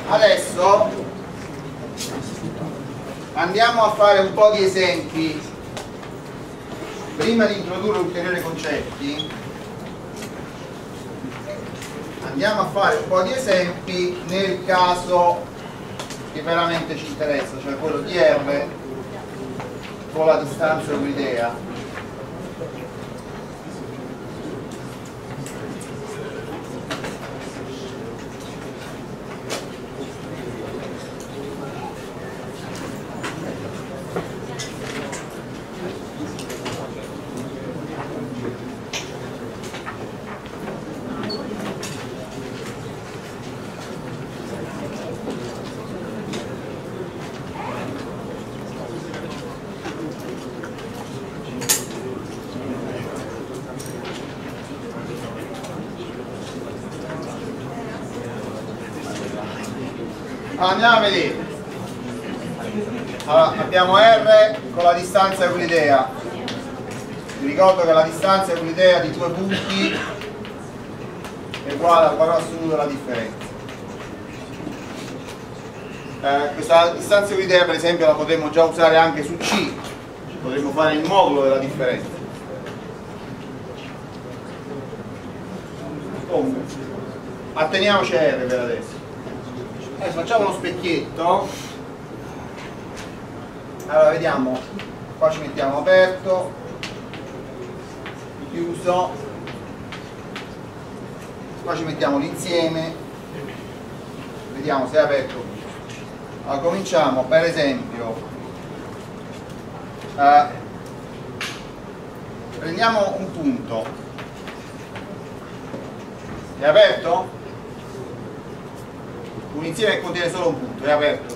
Adesso andiamo a fare un po' di esempi. Prima di introdurre ulteriori concetti, andiamo a fare un po' di esempi nel caso che veramente ci interessa, cioè quello di R con la distanza euclidea. Andiamo a vedere. Allora, abbiamo R con la distanza euclidea. Vi ricordo che la distanza euclidea di due punti è uguale al valore assoluto della differenza. Questa distanza euclidea, per esempio, la potremmo già usare anche su C, potremmo fare il modulo della differenza. Comunque, atteniamoci a R per adesso. Adesso facciamo uno specchietto. Allora vediamo, qua ci mettiamo aperto, chiuso, qua ci mettiamo l'insieme, vediamo se è aperto. Allora cominciamo per esempio, prendiamo un punto, è aperto? Un insieme che contiene solo un punto, è aperto?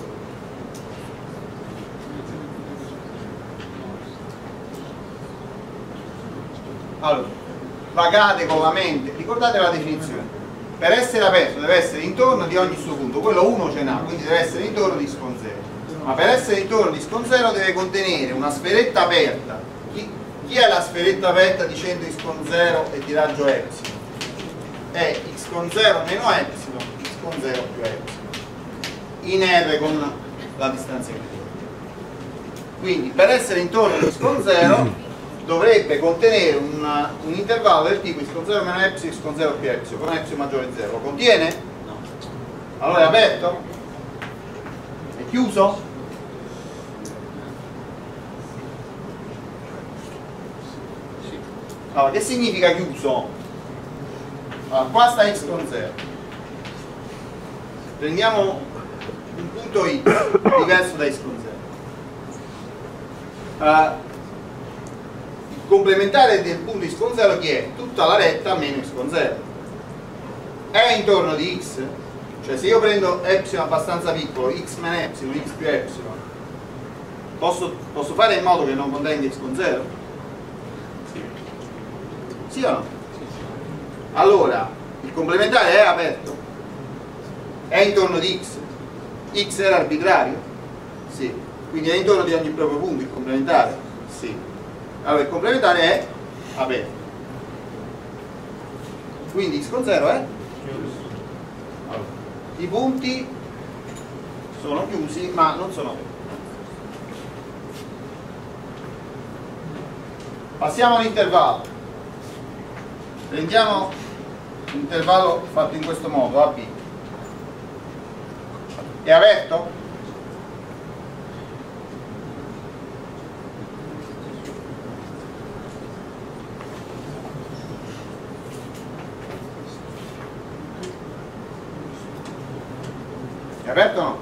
Allora, vagate con la mente, ricordate la definizione. Per essere aperto deve essere intorno di ogni suo punto, quello 1 ce n'ha, quindi deve essere intorno di scon 0. Ma per essere intorno di scon 0 deve contenere una sferetta aperta. Chi è la sferetta aperta di centro di scon 0 e di raggio epsilon? È x con 0 meno epsilon, x con 0 più epsilon. In R con la distanza euclidea. Quindi per essere intorno di x con 0 dovrebbe contenere un intervallo del tipo x con 0 meno epsilon, x con 0 più epsilon, con epsilon maggiore di 0. Lo contiene? No. Allora è aperto? È chiuso? Sì. Allora, che significa chiuso? Allora, qua sta x con 0. Prendiamo un punto x diverso da x con 0. Il complementare del punto x con 0 chi è? Tutta la retta meno x con 0. È intorno di x? Cioè se io prendo epsilon abbastanza piccolo, x meno epsilon, x più epsilon, posso fare in modo che non contenga x con 0? Sì. Sì o no? Allora, il complementare è aperto? È intorno di x? X era arbitrario? Sì. Quindi è intorno di ogni proprio punto il complementare? Sì. Allora il complementare è aperto. Quindi x con 0 è? Allora, i punti sono chiusi ma non sono aperti. Passiamo all'intervallo. Prendiamo l'intervallo fatto in questo modo, AB. È aperto? È aperto o no?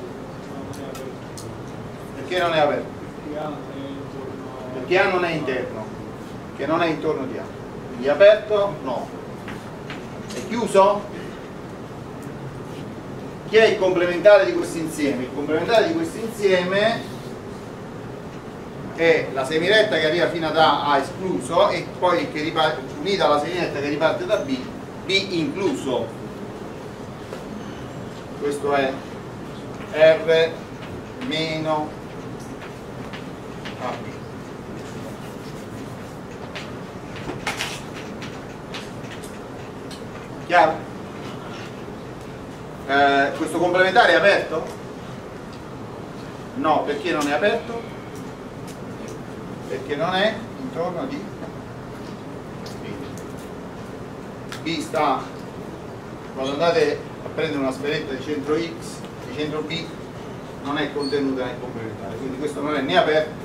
Perché non è aperto? Perché A non è interno, che non è intorno di A. Quindi è aperto? No. È chiuso? Chi è il complementare di questo insieme? Il complementare di questo insieme è la semiretta che arriva fino ad A escluso e poi che unita alla semiretta che riparte da B incluso. Questo è R meno AB. Chiaro? questo complementare è aperto? No, perché non è aperto? Perché non è intorno di B. B sta, quando andate a prendere una sferetta di centro X, di centro B, non è contenuta nel complementare, quindi questo non è né aperto.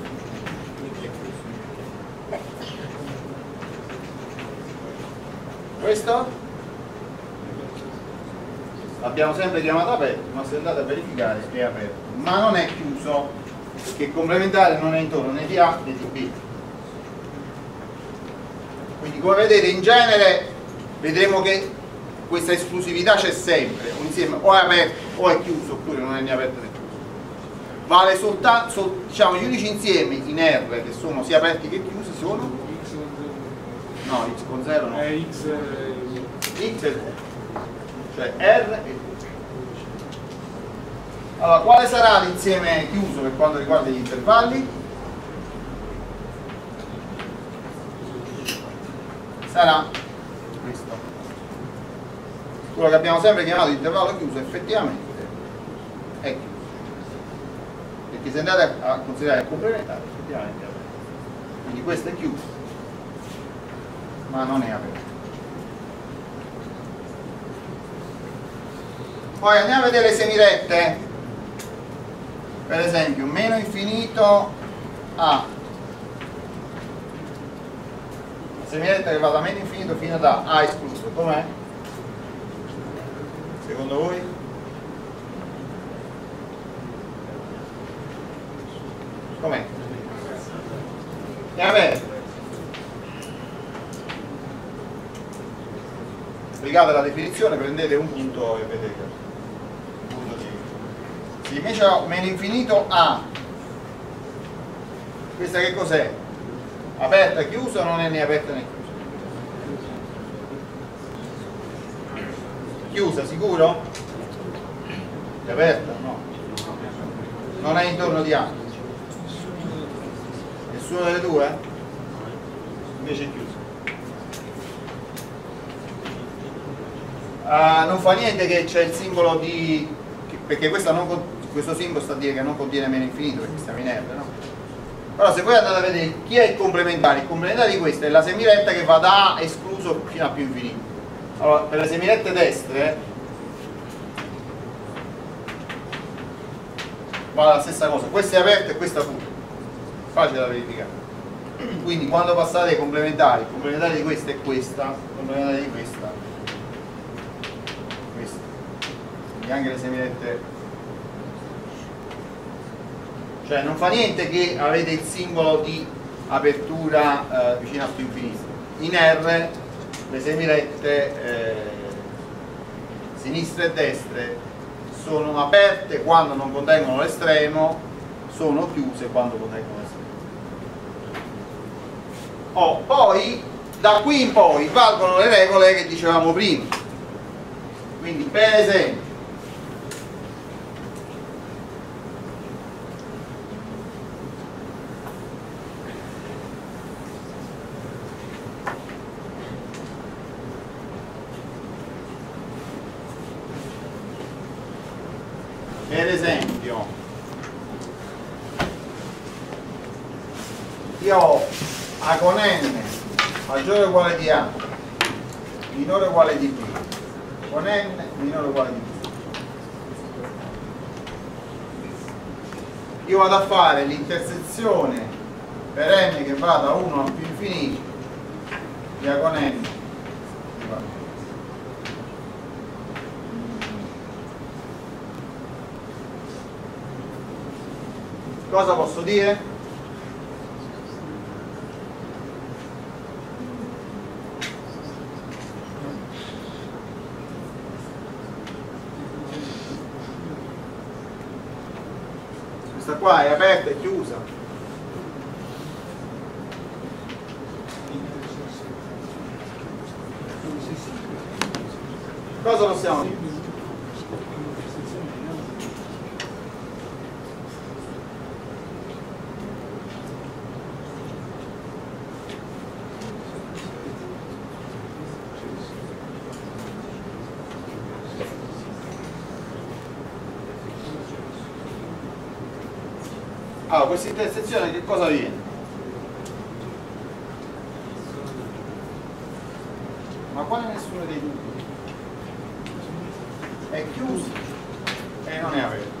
Questo l'abbiamo sempre chiamato aperto, ma se andate a verificare è aperto, ma non è chiuso, perché il complementare non è intorno né di A né di B. Quindi come vedete in genere vedremo che questa esclusività c'è sempre, un insieme o è aperto o è chiuso, oppure non è né aperto né chiuso. Vale soltanto, diciamo, gli unici insiemi in R che sono sia aperti che chiusi sono no, x con 0 no. X e 2, cioè R e 2. Allora, quale sarà l'insieme chiuso per quanto riguarda gli intervalli? Sarà questo. Quello che abbiamo sempre chiamato intervallo chiuso effettivamente è chiuso. Perché se andate a considerare il complementare effettivamente è aperto. Quindi questo è chiuso, ma non è aperto. Poi andiamo a vedere le semirette. Per esempio meno infinito a, la semiretta che va da meno infinito fino ad A escluso, com'è? Secondo voi? Com'è? È aperto. Applicate la definizione, prendete un punto e vedete un punto di. Se invece ho meno infinito A, questa che cos'è? Aperta, chiusa o non è né aperta né chiusa? Chiusa, sicuro? È aperta? No. Non è intorno di A. Nessuna delle due? Invece è chiusa. Non fa niente che c'è il simbolo di, perché questo simbolo sta a dire che non contiene meno infinito, perché stiamo in R, no? Però se voi andate a vedere chi è il complementare di questa è la semiretta che va da A escluso fino a più infinito. Allora, per le semirette destre va la stessa cosa, questa è aperta e questa pure, facile da verificare. Quindi quando passate ai complementari, il complementare di questa è questa, il complementare di questa, quindi anche le semirette, cioè non fa niente che avete il simbolo di apertura vicino a più infinito. In R le semirette sinistre e destre sono aperte quando non contengono l'estremo, sono chiuse quando contengono l'estremo. Poi da qui in poi valgono le regole che dicevamo prima. Quindi per esempio io ho A con N maggiore o uguale di A minore o uguale di B con N minore o uguale di B, io vado a fare l'intersezione per N che va da 1 a più infinito di A con N. Cosa posso dire? Questa qua è aperta e chiusa. Cosa possiamo dire? Allora, questa intersezione che cosa viene? Ma quale nessuno dei due? È chiuso e non è aperto.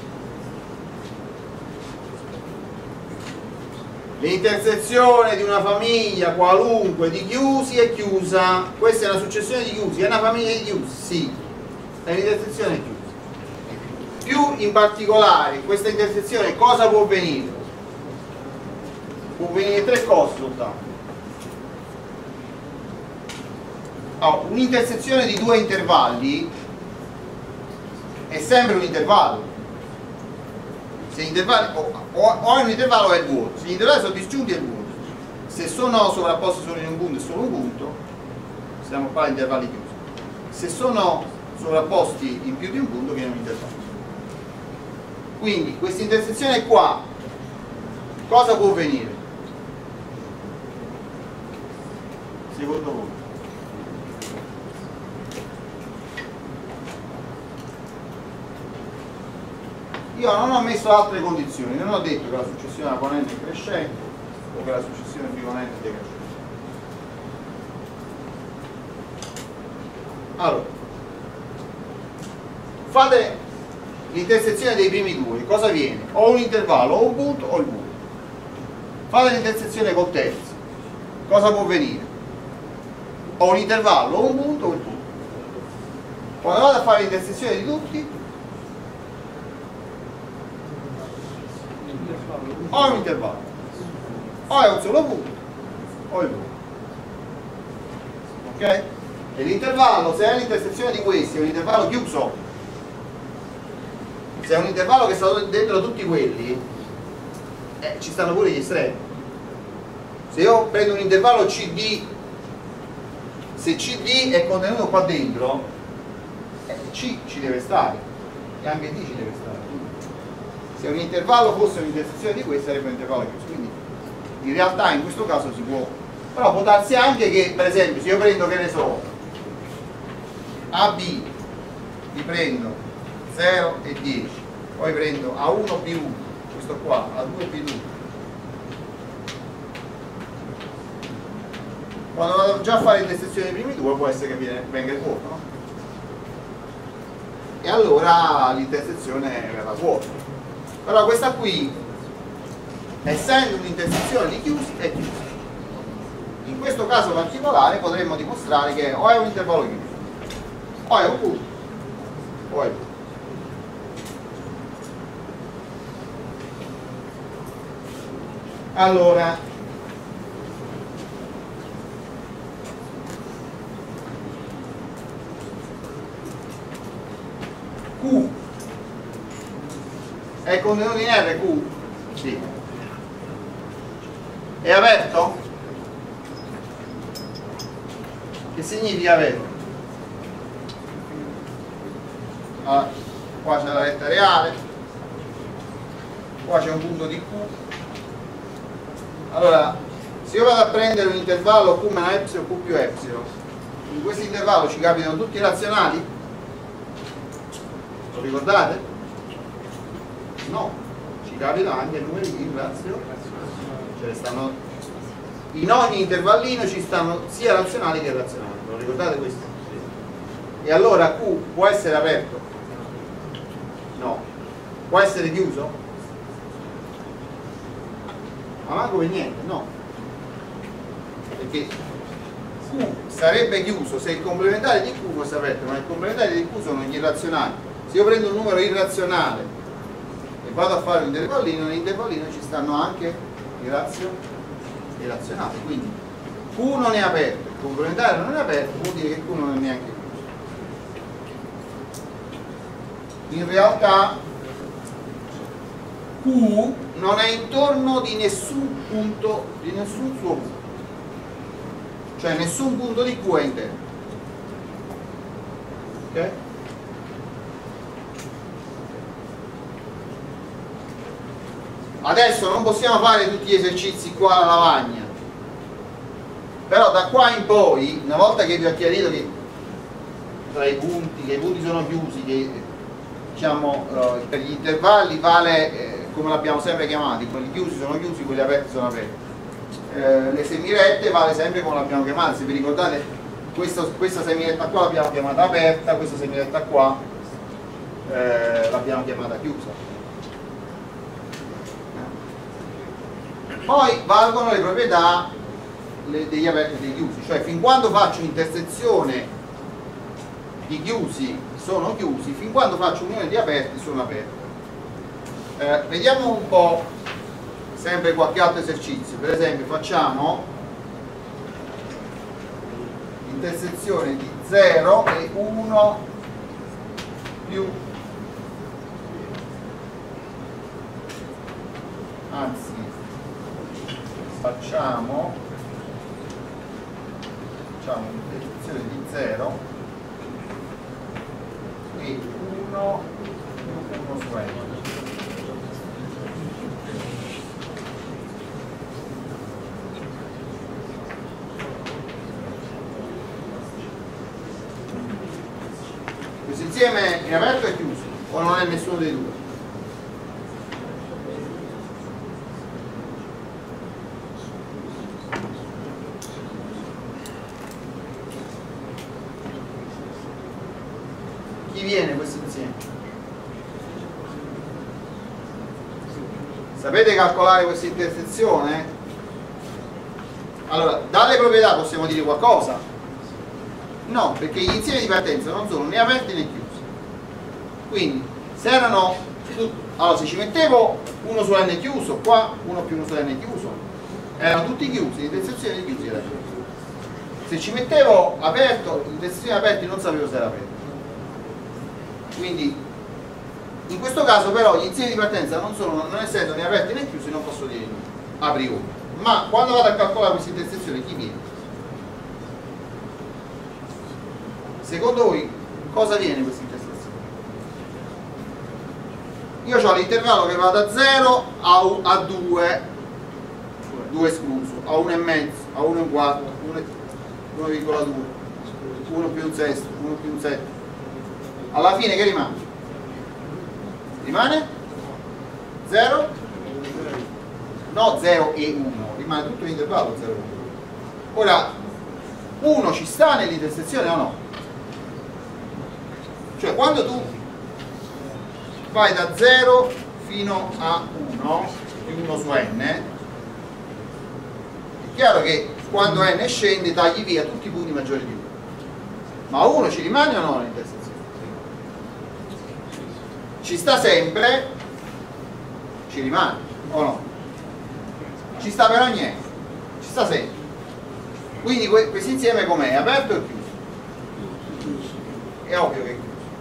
L'intersezione di una famiglia qualunque di chiusi è chiusa. Questa è una successione di chiusi, è una famiglia di chiusi? Sì, è un'intersezione chiusa. Più in particolare, questa intersezione cosa può venire? Può venire tre cose soltanto. Allora, un'intersezione di due intervalli è sempre un intervallo. Se gli intervalli o è un intervallo o è il vuoto. Se gli intervalli sono disgiunti è il vuoto. Se sono sovrapposti solo in un punto è solo un punto, stiamo qua di intervalli chiusi. Se sono sovrapposti in più di un punto viene un intervallo. Quindi questa intersezione qua cosa può venire? Secondo voi? Io non ho messo altre condizioni, non ho detto che la successione aponente è crescente o che la successione biponente è decrescente. Allora, fate l'intersezione dei primi due, cosa viene? O un intervallo, o un punto, o il punto. Fate l'intersezione col terzo, cosa può venire? O un intervallo, o un punto, o il punto. Quando vado a fare l'intersezione di tutti, o è un intervallo, o è un solo punto, o il punto. Ok? E l'intervallo, se è l'intersezione di questi, è un intervallo chiuso. Se è un intervallo che sta dentro tutti quelli, ci stanno pure gli estremi. Se io prendo un intervallo CD, se CD è contenuto qua dentro, C ci deve stare e anche D ci deve stare. Se un intervallo fosse un'intersezione di questi sarebbe un intervallo chiuso. Quindi in realtà in questo caso si può, però può darsi anche che, per esempio, se io prendo, che ne so, AB, li prendo 0 e 10, poi prendo A1 più 1, questo qua, A2 più 2. Quando vado già a fare l'intersezione dei primi due può essere che venga il vuoto, no? E allora l'intersezione verrà vuota. Però questa qui, essendo un'intersezione di chiusi, è chiusa. In questo caso particolare potremmo dimostrare che o è un intervallo chiuso, o è un punto, o è un punto. Allora, Q è contenuto in RQ? Sì. È aperto? Che significa aperto? Allora, qua c'è la retta reale, qua c'è un punto di Q. Allora, se io vado a prendere un intervallo Q meno epsilon, Q più epsilon, in questo intervallo ci capitano tutti i razionali? Lo ricordate? No, ci capitano anche numeri di irrazionali. Cioè stanno, in ogni intervallino ci stanno sia razionali che irrazionali. Lo ricordate questo? E allora Q può essere aperto? No. Può essere chiuso? Ma manco per niente, no. Perché Q sarebbe chiuso se il complementare di Q fosse aperto, ma il complementare di Q sono gli irrazionali. Se io prendo un numero irrazionale e vado a fare un intervallino, nell'intervallino ci stanno anche i razionali, quindi Q non è aperto, il complementare non è aperto, vuol dire che Q non è neanche chiuso. In realtà Q non è intorno di nessun punto, di nessun suo punto, cioè nessun punto di Q è interno. Ok? Adesso non possiamo fare tutti gli esercizi qua alla lavagna, però da qua in poi, una volta che vi ho chiarito che tra i punti, che i punti sono chiusi, che diciamo per gli intervalli vale come l'abbiamo sempre chiamati, quelli chiusi sono chiusi, quelli aperti sono aperti. Le semirette vale sempre come l'abbiamo chiamata, se vi ricordate questa semiretta qua l'abbiamo chiamata aperta, questa semiretta qua l'abbiamo chiamata chiusa. Poi valgono le proprietà degli aperti e dei chiusi, cioè fin quando faccio un'intersezione di chiusi sono chiusi, fin quando faccio unione di aperti sono aperti. Vediamo un po' sempre qualche altro esercizio. Per esempio facciamo intersezione di 0 e 1 più, anzi facciamo un'intersezione di 0 e 1 più 1 su n. Questo insieme è aperto e chiuso o non è nessuno dei due? Chi viene questo insieme? Sapete calcolare questa intersezione? Allora, dalle proprietà possiamo dire qualcosa? No, perché gli insiemi di partenza non sono né aperti né chiusi. Quindi, se erano... Allora, se ci mettevo 1 su n chiuso, qua 1 più 1 su n chiuso, erano tutti chiusi, l'intersezione di chiusi era chiusa. Se ci mettevo aperto, l'intersezione aperti non sapevo se era aperto. Quindi in questo caso però gli insiemi di partenza non essendo né aperti né chiusi non posso dire niente a priori, ma quando vado a calcolare questa intersezione chi viene? Secondo voi cosa viene questa intersezione? Io ho l'intervallo che va da 0 a 2 escluso, a 1,5, a 1,4, 1,2, 1 più un sesto, 1 più un setto. Alla fine che rimane? Rimane 0? No, 0 e 1, rimane tutto l'intervallo 0 e 1. Ora, 1 ci sta nell'intersezione o no? Cioè quando tu vai da 0 fino a 1 più 1 su n, è chiaro che quando n scende tagli via tutti i punti maggiori di 1. Ma 1 ci rimane o no nell'intersezione? Ci sta sempre, ci rimane o no? Ci sta però niente, ci sta sempre. Quindi questo insieme com'è? È aperto o chiuso? È ovvio che è chiuso.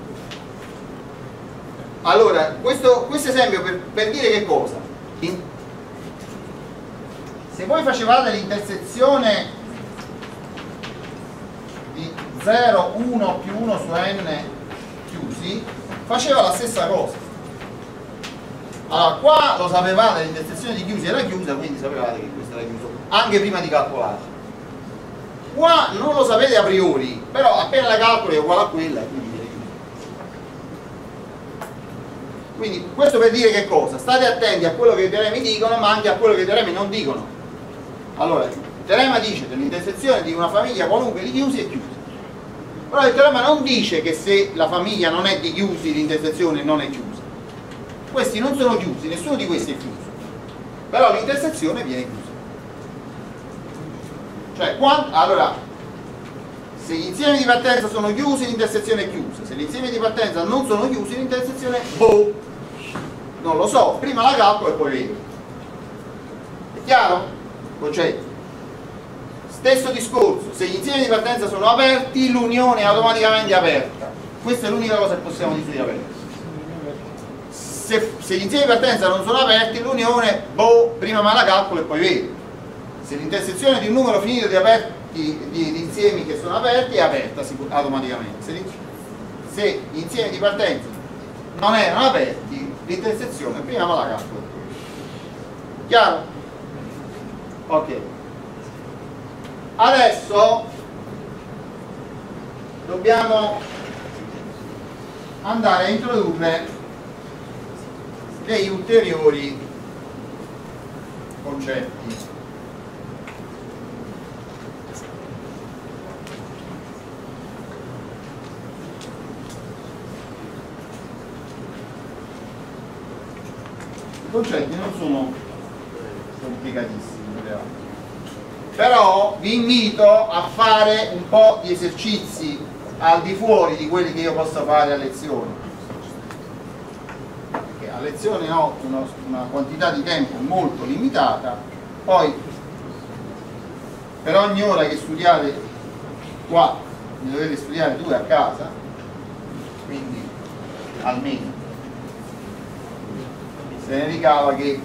Allora, questo esempio per dire che cosa? Se voi facevate l'intersezione di 0, 1 più 1 su n chiusi, faceva la stessa cosa. Allora, qua lo sapevate, l'intersezione di chiusi era chiusa, quindi sapevate che questo era chiuso, anche prima di calcolare. Qua non lo sapete a priori, però appena la calcoli è uguale a quella, quindi viene chiuso. Quindi questo per dire che cosa? State attenti a quello che i teoremi dicono, ma anche a quello che i teoremi non dicono. Allora, il teorema dice che l'intersezione di una famiglia qualunque di chiusi è chiusa. Però il teorema non dice che se la famiglia non è di chiusi l'intersezione non è chiusa. Questi non sono chiusi, nessuno di questi è chiuso. Però l'intersezione viene chiusa. Cioè, allora, se gli insiemi di partenza sono chiusi l'intersezione è chiusa. Se gli insiemi di partenza non sono chiusi l'intersezione, boh, non lo so, prima la calcolo e poi vedo. È chiaro? Concetto. Stesso discorso, se gli insiemi di partenza sono aperti, l'unione è automaticamente aperta. Questa è l'unica cosa che possiamo dire di aperta. Se gli insiemi di partenza non sono aperti, l'unione, boh, prima me la calcolo e poi vedo. Se l'intersezione di un numero finito di insiemi che sono aperti è aperta automaticamente. Se gli insiemi di partenza non erano aperti, l'intersezione prima me la calcolo. Chiaro? Ok. Adesso dobbiamo andare a introdurre degli ulteriori concetti. I concetti non sono complicatissimi, però vi invito a fare un po' di esercizi al di fuori di quelli che io posso fare a lezione, perché a lezione ho una quantità di tempo molto limitata, poi per ogni ora che studiate qua ne dovete studiare 2 a casa, quindi almeno se ne ricava che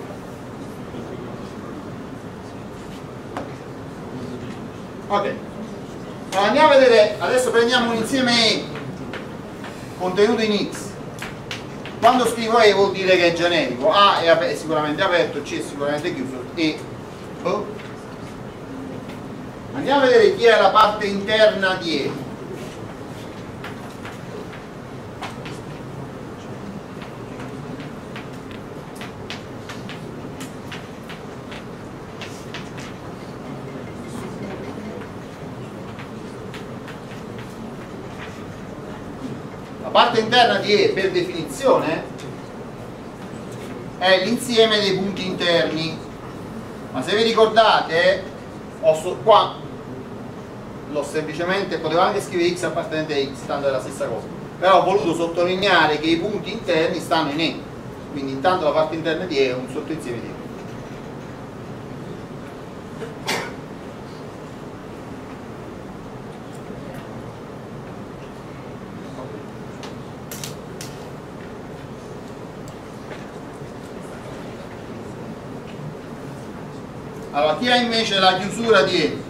ok. Allora andiamo a vedere, adesso prendiamo un insieme E contenuto in X. Quando scrivo E vuol dire che è generico, A è sicuramente aperto, C è sicuramente chiuso, E B. Andiamo a vedere chi è la parte interna di E. La parte interna di E, per definizione, è l'insieme dei punti interni, ma se vi ricordate, qua l'ho semplicemente, potevo anche scrivere X appartenente a X, tanto è la stessa cosa, però ho voluto sottolineare che i punti interni stanno in E, quindi intanto la parte interna di E è un sottoinsieme di E. Allora, chi ha invece la chiusura di E?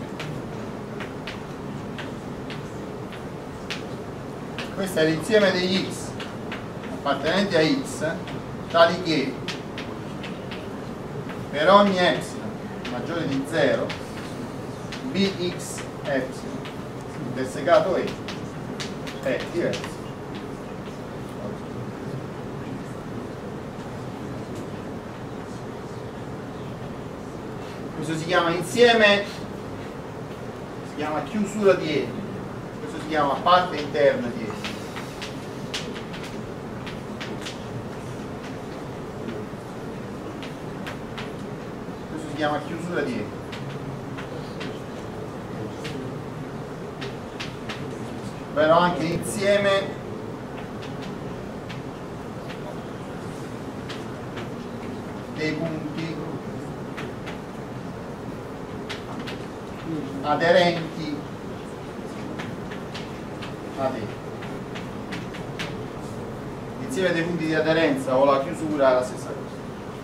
Questo è l'insieme degli X appartenenti a X, tali che per ogni epsilon maggiore di 0 Bx epsilon intersecato E è diverso. Questo si chiama insieme, si chiama chiusura di E, questo si chiama parte interna di E. Questo si chiama chiusura di E. Però anche insieme dei punti aderenti ad E. L'insieme dei punti di aderenza o la chiusura è la stessa cosa.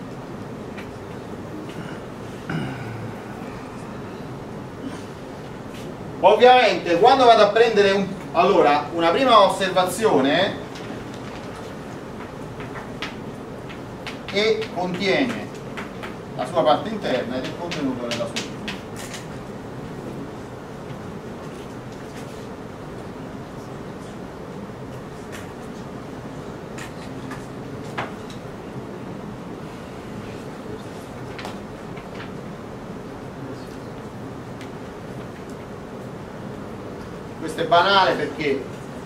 Ovviamente quando vado a prendere allora una prima osservazione, E contiene la sua parte interna ed il contenuto nella sua. Questo è banale perché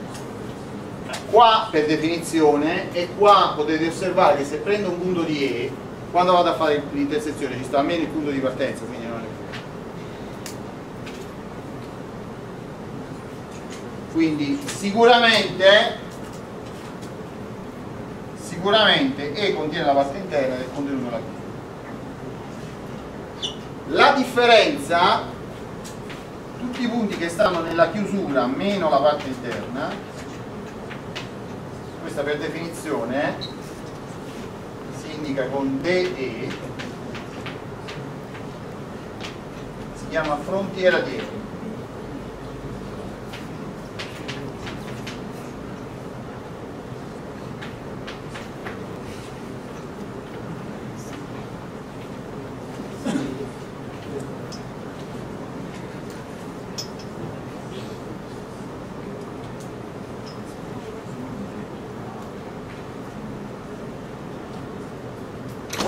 qua per definizione e qua potete osservare che se prendo un punto di E, quando vado a fare l'intersezione ci sta almeno il punto di partenza, quindi non è... Quindi sicuramente E contiene la parte interna del contenuto della chiusura. La differenza, tutti i punti che stanno nella chiusura meno la parte interna, questa per definizione si indica con DE, si chiama frontiera di E.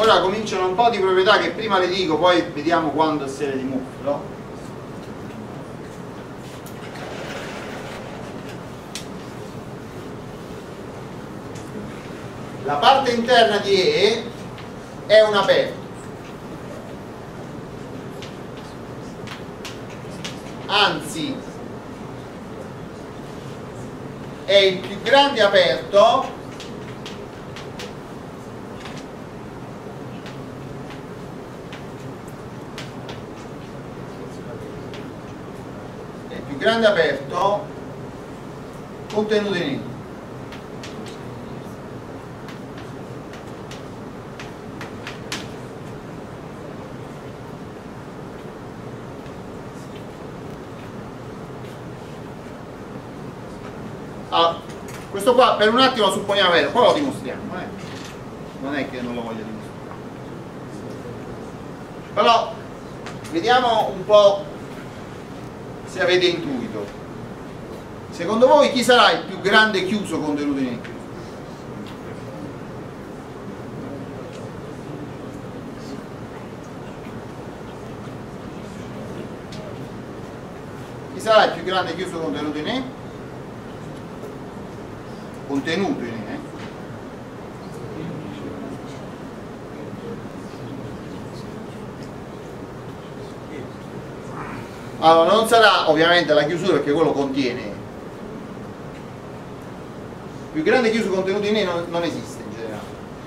ora cominciano un po' di proprietà che prima le dico, poi vediamo quando se le dimostro. La parte interna di E è un aperto, anzi è il più grande aperto contenuto in E. Allora, questo qua per un attimo lo supponiamo vero, poi lo dimostriamo, non è che non lo voglio dimostrare, però vediamo un po' se avete intuito. Secondo voi chi sarà il più grande chiuso contenuto in E? Chi sarà il più grande chiuso contenuto in E? Contenuto in E. Allora non sarà ovviamente la chiusura perché quello contiene. Il più grande chiuso contenuto in E non esiste in generale.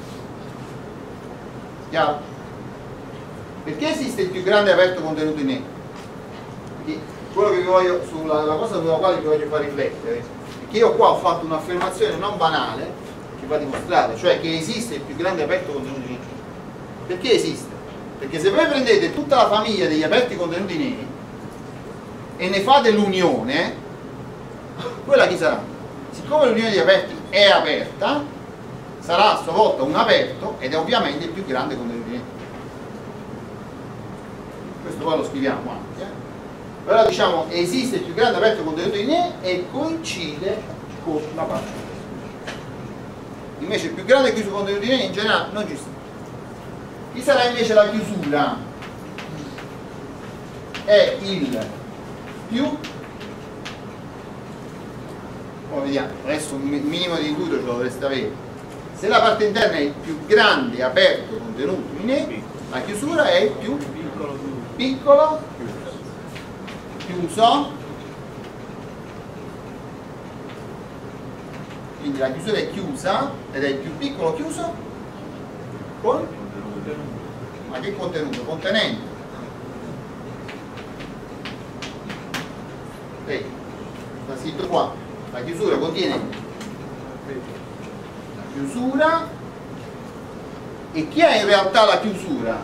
Chiaro? Perché esiste il più grande aperto contenuto in E? Perché quello che vi voglio, la cosa sulla quale vi voglio far riflettere, che io qua ho fatto un'affermazione non banale che va dimostrata, cioè che esiste il più grande aperto contenuto in E. Perché esiste? Perché se voi prendete tutta la famiglia degli aperti contenuti in E e ne fate l'unione, quella chi sarà? Siccome l'unione degli aperti è aperta, sarà a sua volta un aperto ed è ovviamente il più grande contenuto in E. Questo poi lo scriviamo anche. Però diciamo esiste il più grande aperto contenuto in E e coincide con la parte. Invece il più grande chiuso contenuto in E in generale non ci sta. Chi sarà invece la chiusura? È il più, poi vediamo, adesso un minimo di intuito ce lo dovreste avere. Se la parte interna è il più grande aperto contenuto in E, la chiusura è il più piccolo chiuso, quindi la chiusura è chiusa ed è il più piccolo chiuso con, ma che contenuto? Contenente. Sta scritto qua, la chiusura contiene la chiusura. E chi è in realtà la chiusura?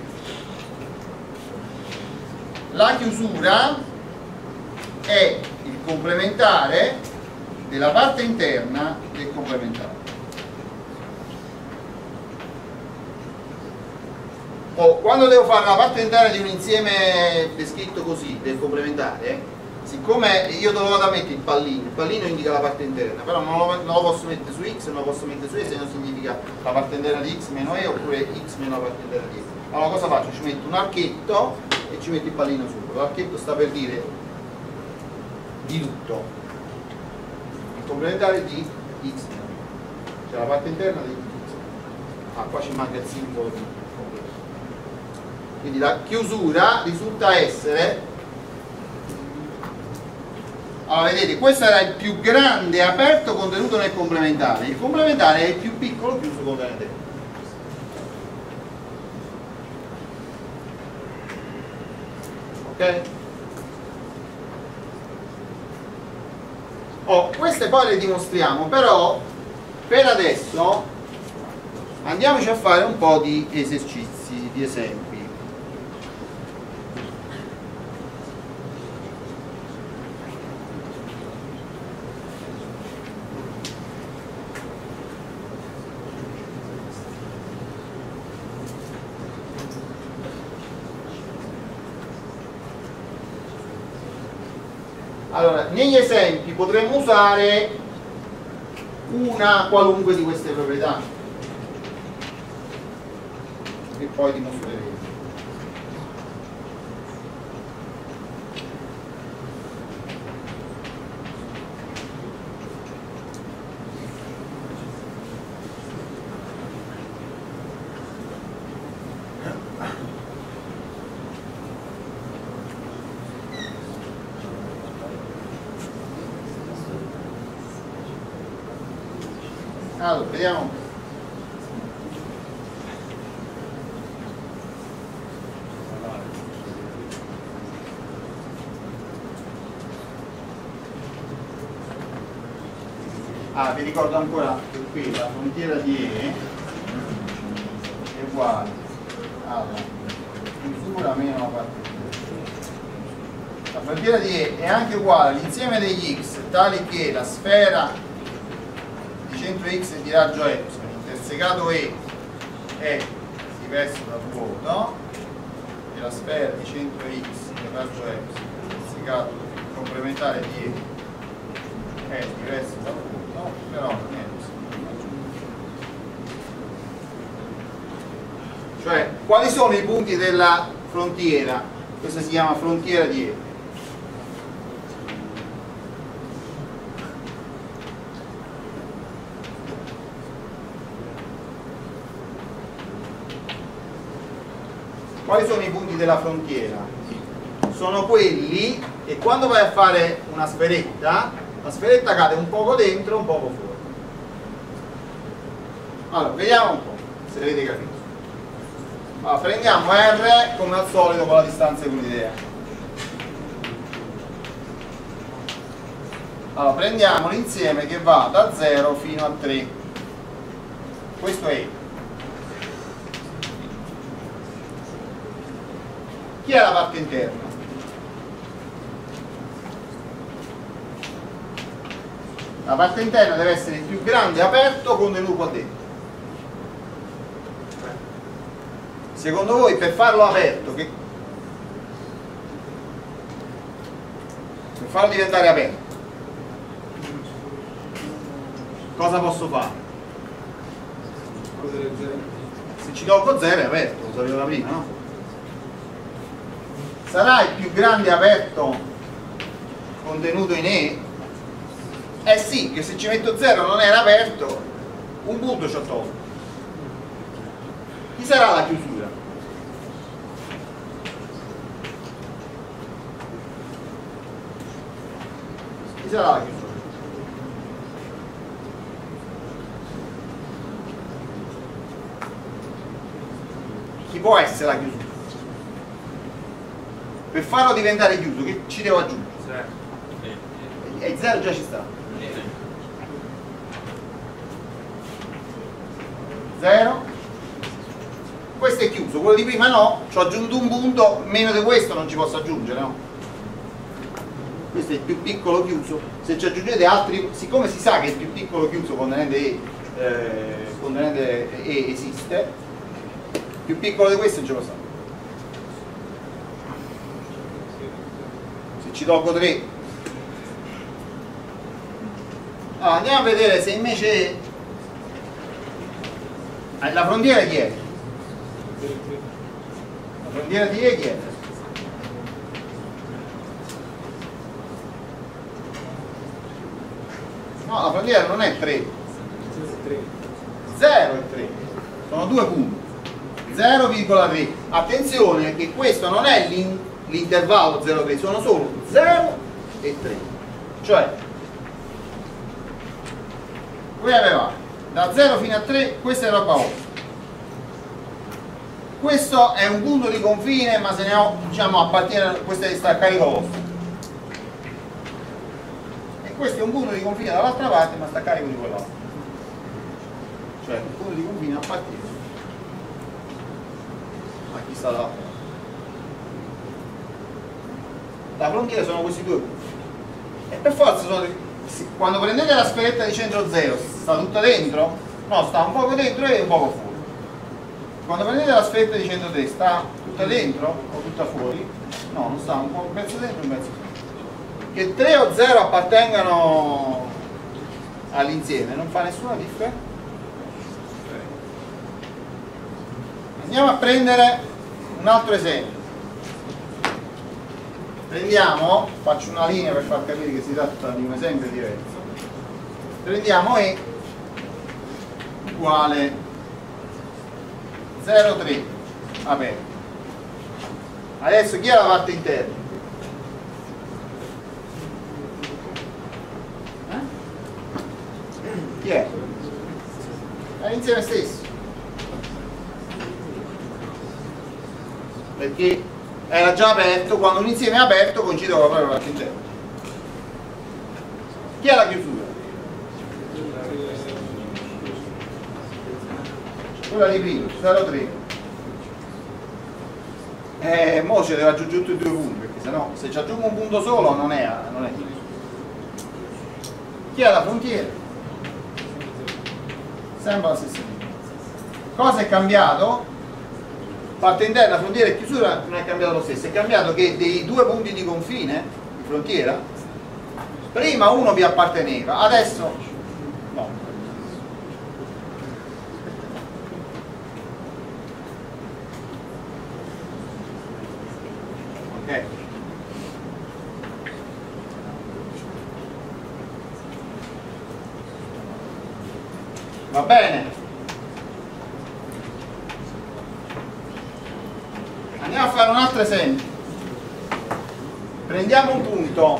La chiusura è il complementare della parte interna del complementare. Quando devo fare la parte interna di un insieme descritto così, del complementare, siccome io dove vado a mettere il pallino indica la parte interna, però non lo posso mettere su X, non lo posso mettere su E, se non significa la parte interna di X meno E oppure X meno la parte interna di E. Allora cosa faccio? Ci metto un archetto e ci metto il pallino sopra. L'archetto sta per dire di tutto. Il complementare di X, cioè la parte interna di X. Qua ci manca il simbolo di complementare. Quindi la chiusura risulta essere, allora vedete, questo era il più grande aperto contenuto nel complementare, il complementare è il più piccolo chiuso contenente. Ok? Queste poi le dimostriamo, però per adesso andiamoci a fare un po' di esercizi, di esempi. Allora, negli esempi potremmo usare una qualunque di queste proprietà. poi dimostreremo. Allora, vediamo un po'. Vi ricordo ancora che qui la frontiera di E è uguale alla chiusura meno la parte B. La frontiera di E è anche uguale all'insieme degli x tali che la sfera di centro x e di raggio ε intersecato E è diverso dal vuoto e la sfera di centro x e raggio ε intersecato complementare di E è diverso dal vuoto, però niente. Cioè, quali sono i punti della frontiera? Questa si chiama frontiera di E. Quali sono i punti della frontiera? Sono quelli che quando vai a fare una sferetta, la sferetta cade un poco dentro, un poco fuori. Allora, vediamo un po' se avete capito. Allora, prendiamo R come al solito con la distanza euclidea. Allora, prendiamo l'insieme che va da 0 fino a 3. Questo è. Chi è la parte interna? La parte interna deve essere il più grande aperto contenuto qua dentro. Secondo voi per farlo aperto, per farlo diventare aperto, cosa posso fare? Se ci tolgo 0 è aperto, lo sapevo da prima, no? Sarà il più grande aperto contenuto in E? Eh sì, che se ci metto 0 non era aperto, un punto ci ho tolto. Chi sarà la chiusura? Chi sarà la chiusura? Chi può essere la chiusura? Per farlo diventare chiuso, che ci devo aggiungere? E 0 già ci sta. 0. Questo è chiuso, quello di prima no, ci ho aggiunto un punto, meno di questo non ci posso aggiungere, no? Questo è il più piccolo chiuso. Se ci aggiungete altri, siccome si sa che il più piccolo chiuso contenente E esiste, più piccolo di questo non ce lo sa. Se ci tolgo 3, allora, andiamo a vedere se invece la frontiera chi è? La frontiera di E chi è? No, la frontiera non è 3, 0 e 3, sono due punti, 0,3. Attenzione che questo non è l'intervallo 0,3, sono solo 0 e 3. Cioè, voi avevate da 0 fino a 3, questa è roba vostra. Questo è un punto di confine, ma se ne ho, diciamo, appartiene, questo sta a carico vostro. E questo è un punto di confine dall'altra parte, ma sta a carico di quell'altro. Cioè, un punto di confine appartiene a chi sta dall'altra parte. La frontiera sono questi due punti. E per forza sono. Quando prendete la sferetta di centro 0 sta tutta dentro? No, sta un poco dentro e un poco fuori. Quando prendete la sferetta di centro 3 sta tutta dentro o tutta fuori? No, non sta, un pezzo dentro e un pezzo fuori. Che 3 o 0 appartengano all'insieme non fa nessuna differenza. Andiamo a prendere un altro esempio. Prendiamo, faccio una linea per far capire che si tratta di un esempio diverso. Prendiamo E uguale 0,3 aperto. Adesso chi è la parte interna? Chi è? È l'insieme stesso. Perché era già aperto, quando un insieme è aperto coincide con la propria parte interna. Chi è la chiusura? Quella di prima, 0,3. Mo ci deve aggiungere tutti e due punti, perché sennò se ci aggiungo un punto solo non è chiuso. Chi è la frontiera? Sempre la stessa linea. Cosa è cambiato? Parte interna, frontiera e chiusura non è cambiato lo stesso, è cambiato che dei due punti di confine, di frontiera, prima uno vi apparteneva, adesso no. Ok. Va bene. Andiamo a fare un altro esempio. Prendiamo un punto.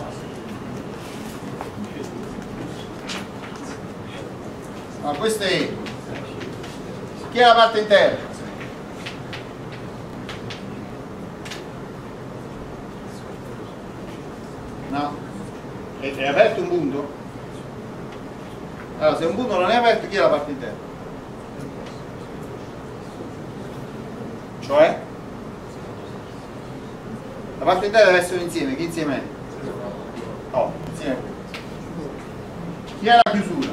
Ma questo è chi è la parte interna? No? È aperto un punto? Allora, se un punto non è aperto, chi è la parte interna? Cioè? La parte interna deve essere un insieme, che insieme è? Oh, insieme. Chi è la chiusura?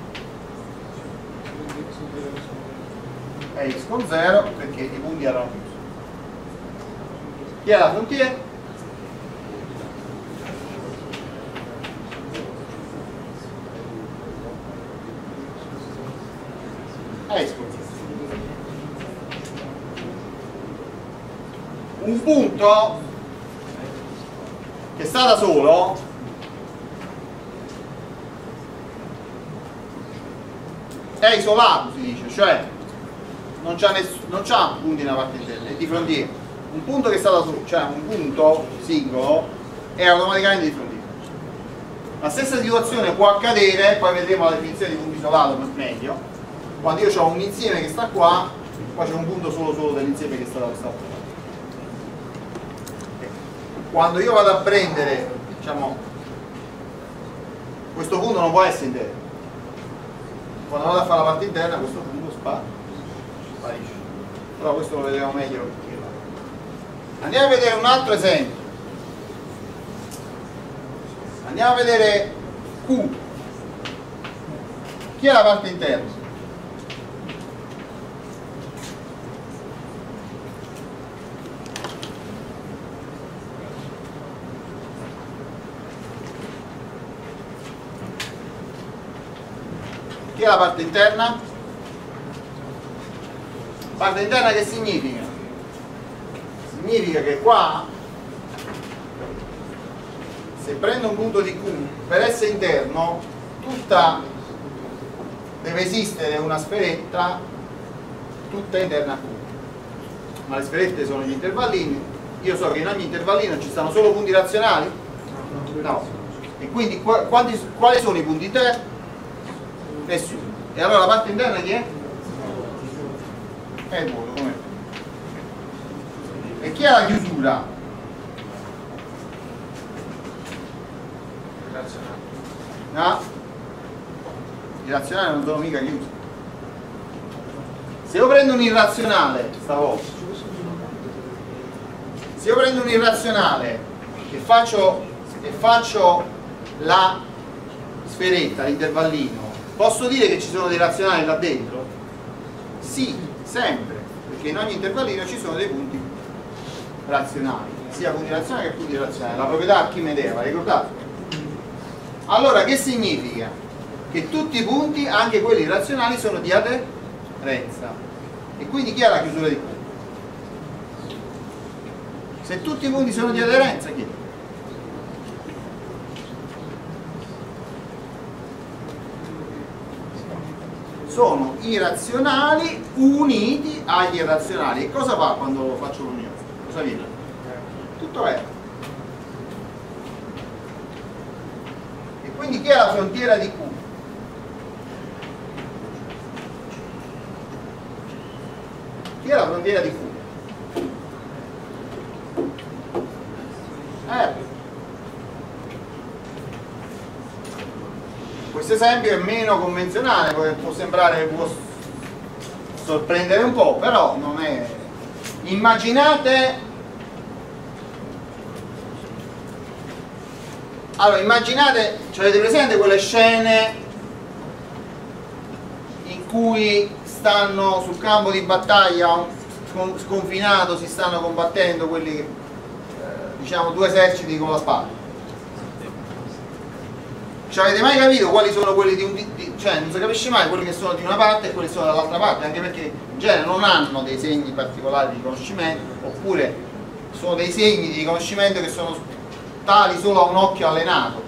È x con 0 perché i punti erano chiusi. Chi è la frontiera? È x con 0. Un punto che sta da solo è isolato, si dice, cioè non c'ha punti nella parte interna, è di frontiera. Un punto che sta da solo, cioè un punto singolo, è automaticamente di frontiera. La stessa situazione può accadere, poi vedremo la definizione di punto isolato meglio, quando io ho un insieme che sta qua, poi c'è un punto solo dell'insieme che sta da questa parte. Quando io vado a prendere, diciamo, questo punto non può essere interno. Quando vado a fare la parte interna, questo punto sparisce. Però questo lo vedremo meglio. Andiamo a vedere un altro esempio. Andiamo a vedere Q. Chi è la parte interna? Chi è la parte interna? Parte interna che significa? Significa che qua, se prendo un punto di Q, per essere interno, deve esistere una sferetta tutta interna a Q. Ma le sferette sono gli intervallini. Io so che in ogni intervallino ci stanno solo punti razionali? No. E quindi quali sono i punti interni? Nessuno. E allora la parte interna chi è? È il vuoto, com'è? E chi è la chiusura? Irrazionale. No? I razionali non sono mica chiusi. Se io prendo un irrazionale, stavolta, se io prendo un irrazionale e faccio la sferetta, l'intervallino, posso dire che ci sono dei razionali là dentro? Sì, sempre, perché in ogni intervallino ci sono dei punti razionali, sia punti razionali che punti irrazionali. La proprietà archimedea, la ricordate? Allora, che significa? Che tutti i punti, anche quelli irrazionali, sono di aderenza. E quindi chi è la chiusura di Q? Se tutti i punti sono di aderenza, chi è? Sono irrazionali uniti agli irrazionali. E cosa fa quando faccio l'unione? Cosa viene? Tutto è. E quindi chi è la frontiera di Q? Chi è la frontiera di Q? Questo esempio è meno convenzionale, può sembrare, può sorprendere un po', però non è. Immaginate, allora immaginate, cioè avete presente quelle scene in cui stanno sul campo di battaglia sconfinato, si stanno combattendo quelli, diciamo, due eserciti con la spada. Cioè, avete mai capito quali sono quelli cioè non si capisce mai quelli che sono di una parte e quelli che sono dall'altra parte, anche perché in genere non hanno dei segni particolari di riconoscimento, oppure sono dei segni di riconoscimento che sono tali solo a un occhio allenato,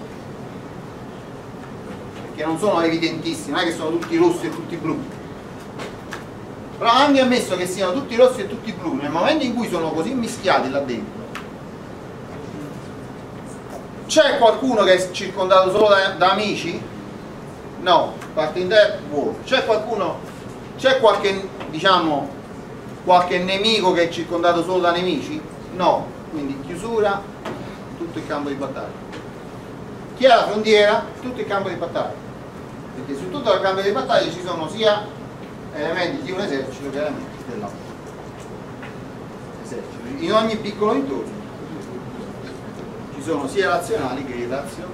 perché non sono evidentissimi, non è che sono tutti rossi e tutti blu. Però anche ammesso che siano tutti rossi e tutti blu, nel momento in cui sono così mischiati là dentro, c'è qualcuno che è circondato solo da amici? No, parte interna vuoto. C'è qualcuno, c'è qualche, diciamo, qualche nemico che è circondato solo da nemici? No, quindi chiusura, tutto il campo di battaglia. Chi è la frontiera? Tutto il campo di battaglia. Perché su tutto il campo di battaglia ci sono sia elementi di un esercito che elementi dell'altro esercito. In ogni piccolo intorno sono sia razionali che irrazionali.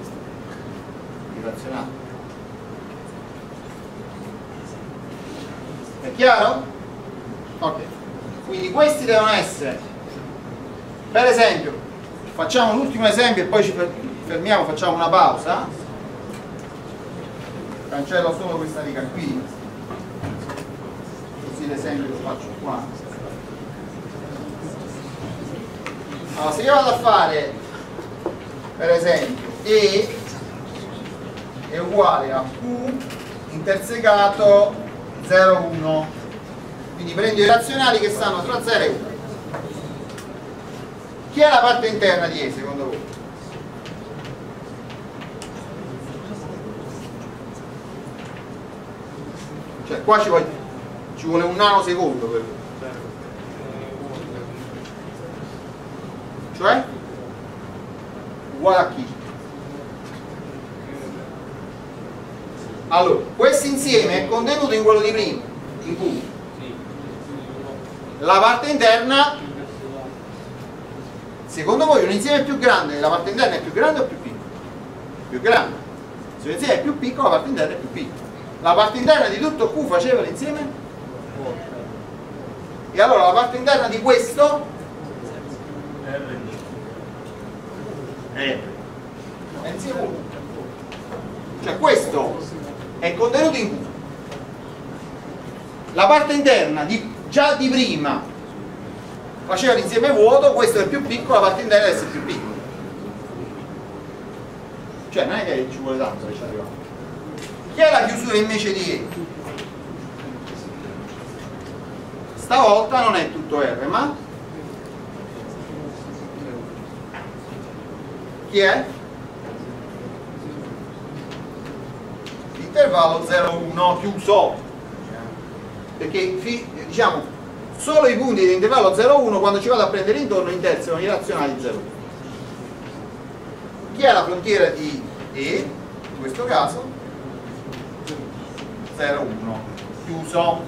È chiaro? Ok. Quindi questi devono essere, per esempio, facciamo l'ultimo esempio e poi ci fermiamo, facciamo una pausa. Cancello solo questa riga qui, così l'esempio lo faccio qua. Allora, se io vado a fare, per esempio, E è uguale a Q intersecato 0, 1, quindi prendo i razionali che stanno tra 0 e 1. Chi è la parte interna di E secondo voi? Cioè qua ci vuole un nanosecondo per... cioè? Uguale a chi? Allora, questo insieme è contenuto in quello di prima, in Q. La parte interna, secondo voi un insieme più grande, la parte interna è più grande o più piccola? Più grande. Se l'insieme è più piccolo, la parte interna è più piccola. La parte interna di tutto Q faceva l'insieme? E allora la parte interna di questo? È insieme 1. Cioè questo è contenuto in Q. La parte interna già di prima faceva l'insieme vuoto, questo è più piccolo, la parte interna deve essere più piccola. Cioè non è che ci vuole tanto per ci arrivare. Chi è la chiusura invece di E? Stavolta non è tutto R, ma chi è? L'intervallo 0,1 chiuso, perché diciamo solo i punti dell'intervallo 0,1 quando ci vado a prendere intorno intersecano i razionali 0,1. Chi è la frontiera di E? In questo caso 0,1 chiuso.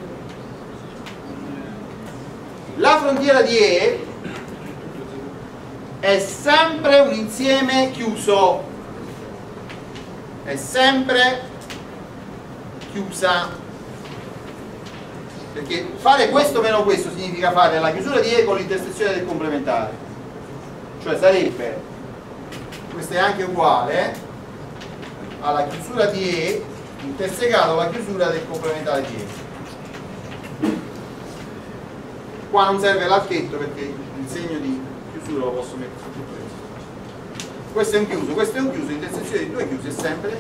La frontiera di E è sempre un insieme chiuso, è sempre chiusa, perché fare questo meno questo significa fare la chiusura di E con l'intersezione del complementare, cioè sarebbe, questo è anche uguale alla chiusura di E intersecato alla chiusura del complementare di E. Qua non serve l'archetto perché il segno di chiusura chiusura lo posso mettere su tutto questo. Questo è un chiuso, questo è un chiuso, intersezione di due chiusi è sempre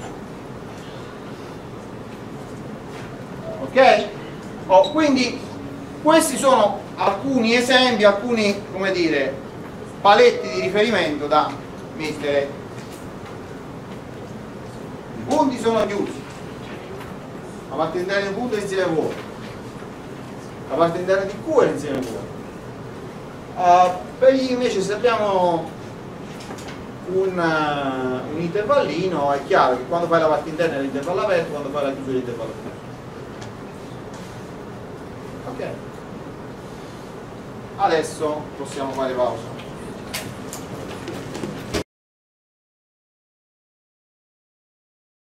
ok? Oh, quindi questi sono alcuni esempi, alcuni, come dire, paletti di riferimento da mettere. I punti sono chiusi, la parte interna di un punto è l'insieme vuoto, la parte interna di Q è l'insieme vuoto. Per gli invece, se abbiamo un intervallino, è chiaro che quando fai la parte interna è l'intervallo aperto, quando fai la chiusura è l'intervallo chiuso. Ok? Adesso possiamo fare pausa.